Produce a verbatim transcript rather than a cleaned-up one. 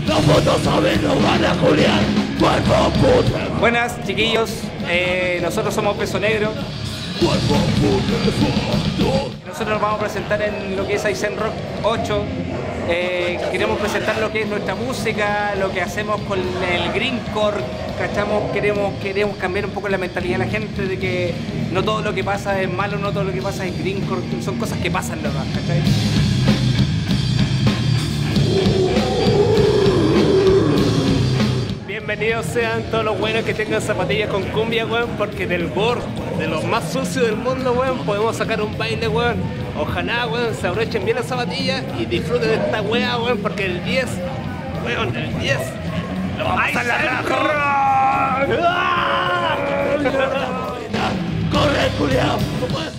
Los putos zombies nos van a culiar. Cuerpo puto. Buenas, chiquillos. Eh, nosotros somos Peso Negro. Cuerpo puto. Nosotros nos vamos a presentar en lo que es Aizen Rock ocho. Eh, queremos presentar lo que es nuestra música, lo que hacemos con el greencore, ¿cachamos? Queremos, queremos cambiar un poco la mentalidad de la gente de que no todo lo que pasa es malo, no todo lo que pasa es greencore, son cosas que pasan nomás, ¿cachai? Bienvenidos sean todos los buenos que tengan zapatillas con cumbia, weón, porque del gordo, de los más sucios del mundo, weón, podemos sacar un baile, weón. Ojalá, weón, se abrochen bien las zapatillas y disfruten de esta weá, weón, porque el diez, weón, el diez, lo vamos a pasar la raja. ¡Corre, culiao!